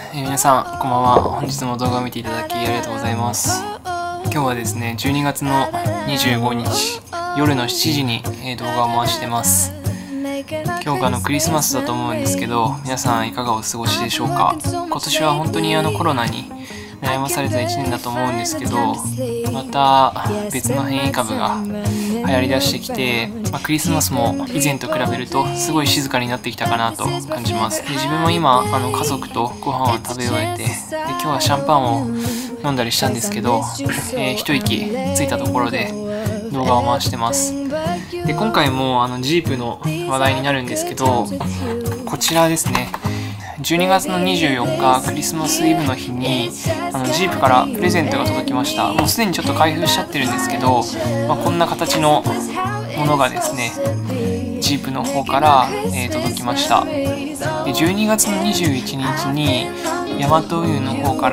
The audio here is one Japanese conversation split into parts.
皆さんこんばんは。本日も動画を見ていただきありがとうございます。今日はですね、12月の25日夜の7時に動画を回してます。今日がクリスマスだと思うんですけど、皆さんいかがお過ごしでしょうか。今年は本当にコロナに悩まされた1年だと思うんですけど、また別の変異株が流行りだしてきて、クリスマスも以前と比べるとすごい静かになってきたかなと感じます。で、自分も今家族とご飯を食べ終えて、で今日はシャンパンを飲んだりしたんですけど、一息ついたところで動画を回してます。で、今回もジープの話題になるんですけど、こちらですね、12月の24日クリスマスイブの日にジープからプレゼントが届きました。もうすでにちょっと開封しちゃってるんですけど、こんな形のものがですね、ジープの方から、届きました。で、12月の21日にヤマト運輸の方から、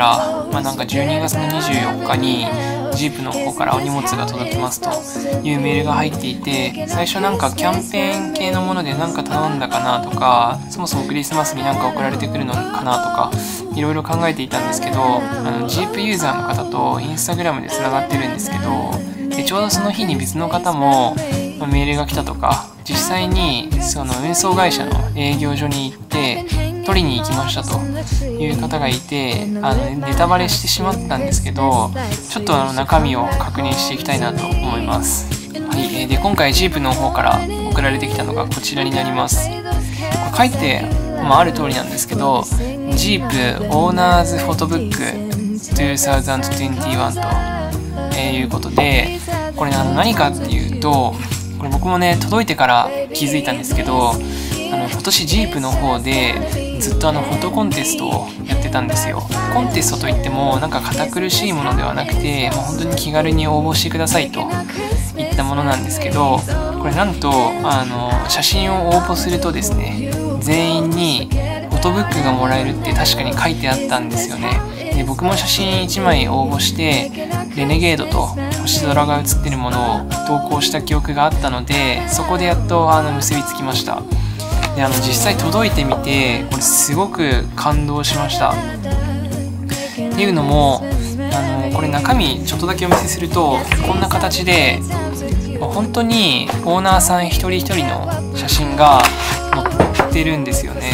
なんか12月の24日にジープの方からお荷物が届きますというメールが入っていて、最初なんかキャンペーン系のもので何か頼んだかなとか、そもそもクリスマスに何か送られてくるのかなとかいろいろ考えていたんですけど、ジープユーザーの方とインスタグラムでつながってるんですけど、でちょうどその日に別の方もメールが来たとか、実際にその運送会社の営業所に行って取りに行きましたという方がいて、ネタバレしてしまったんですけど、ちょっと中身を確認していきたいなと思います。はい、で今回ジープの方から送られてきたのがこちらになります。書いて、ある通りなんですけど、ジープオーナーズフォトブック2021ということで、これ何かっていうと、これ僕もね届いてから気づいたんですけど、今年ジープの方でずっとフォトコンテストをやってたんですよ。コンテストといってもなんか堅苦しいものではなくて、もう本当に気軽に応募してくださいといったものなんですけど、これなんと写真を応募するとですね、全員にフォトブックがもらえるって確かに書いてあったんですよね。で、僕も写真1枚応募してレネゲードと星空が写ってるものを投稿した記憶があったので、そこでやっと結びつきました。で、実際届いてみて、これすごく感動しました。っていうのもこれ中身ちょっとだけお見せすると、こんな形で本当にオーナーさん一人一人の写真が載ってるんですよね。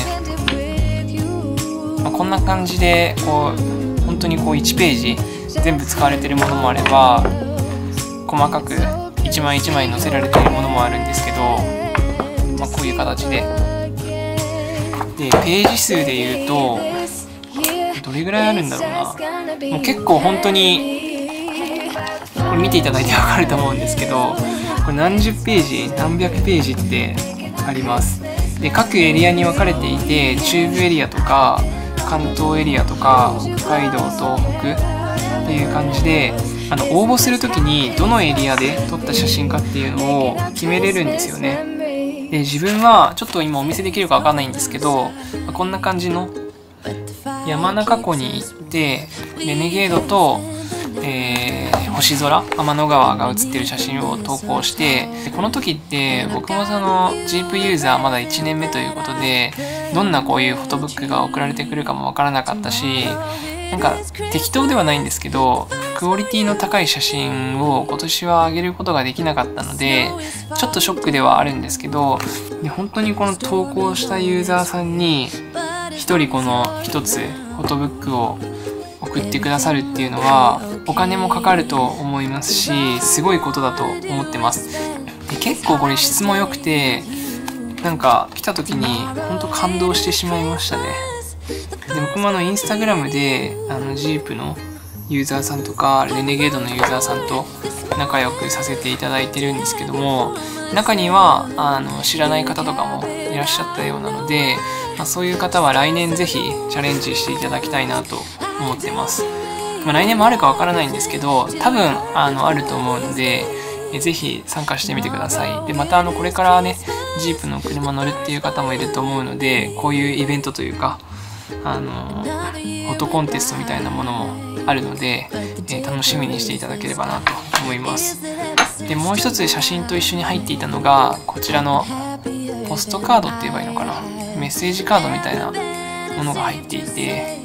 こんな感じで本当に1ページ全部使われてるものもあれば、細かく一枚一枚載せられているものもあるんですけど、こういう形で、ページ数でいうとどれぐらいあるんだろうな。もう結構本当にこれ見ていただいて分かると思うんですけど、これ何十ページ何百ページってあります。で、各エリアに分かれていて、中部エリアとか関東エリアとか北海道東北っていう感じで、応募する時にどのエリアで撮った写真かっていうのを決めれるんですよね。で、自分はちょっと今お見せできるかわかんないんですけど、こんな感じの山中湖に行ってレネゲードと、星空天の川が写ってる写真を投稿して、でこの時って僕もジープユーザーまだ1年目ということで、どんなこういうフォトブックが送られてくるかもわからなかったし、なんか適当ではないんですけど、クオリティの高い写真を今年は上げることができなかったので、ちょっとショックではあるんですけど、で本当にこの投稿したユーザーさんに一人この一つフォトブックを送ってくださるっていうのはお金もかかると思いますし、すごいことだと思ってます。で、結構これ質も良くて、なんか来た時に本当感動してしまいましたね。で、僕もインスタグラムでジープのユーザーさんとかレネゲードのユーザーさんと仲良くさせていただいてるんですけども、中には知らない方とかもいらっしゃったようなので、そういう方は来年ぜひチャレンジしていただきたいなと思ってます。来年もあるかわからないんですけど、多分あると思うので、ぜひ参加してみてください。で、またこれからねジープの車乗るっていう方もいると思うので、こういうイベントというかフォトコンテストみたいなものもあるので、楽しみにしていただければなと思います。で、もう一つ写真と一緒に入っていたのがこちらのポストカードって言えばいいのかな、メッセージカードみたいなものが入っていて、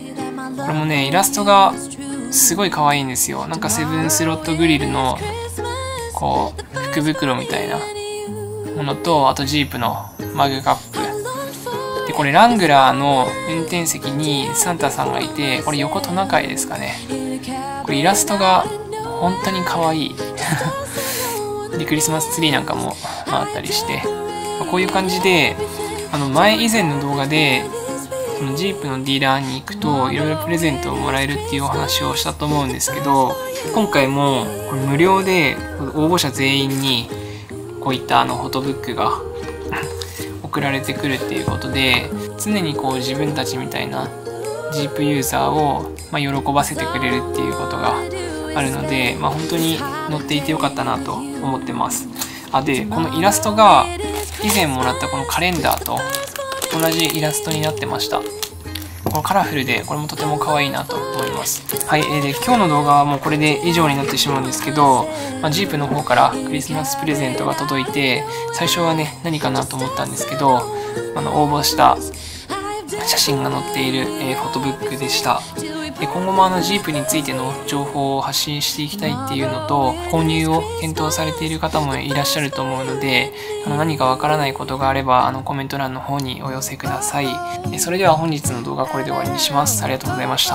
これもねイラストがすごい可愛いんですよ。なんかセブンスロットグリルのこう福袋みたいなものと、あとジープのマグカップで、これラングラーの運転席にサンタさんがいて、これ横トナカイですかね。これイラストが本当に可愛いで、クリスマスツリーなんかもあったりして、こういう感じで以前の動画でこのジープのディーラーに行くといろいろプレゼントをもらえるっていうお話をしたと思うんですけど、今回もこれ無料で応募者全員にこういったフォトブックが送られてくるっていうことで、常にこう自分たちみたいなジープユーザーを喜ばせてくれるっていうことがあるので、本当に乗っていてよかったなと思ってます。でこのイラストが以前もらったこのカレンダーと同じイラストになってました。このカラフルでこれもとても可愛いなと思います。はい、で今日の動画はもうこれで以上になってしまうんですけど、ジープの方からクリスマスプレゼントが届いて、最初はね何かなと思ったんですけど、応募した写真が載っている、フォトブックでした。で今後もジープについての情報を発信していきたいっていうのと、購入を検討されている方もいらっしゃると思うので、何かわからないことがあればコメント欄の方にお寄せください。それでは本日の動画はこれで終わりにします。ありがとうございました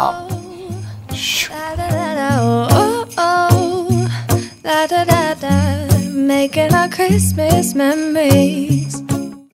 。Making our Christmas memories.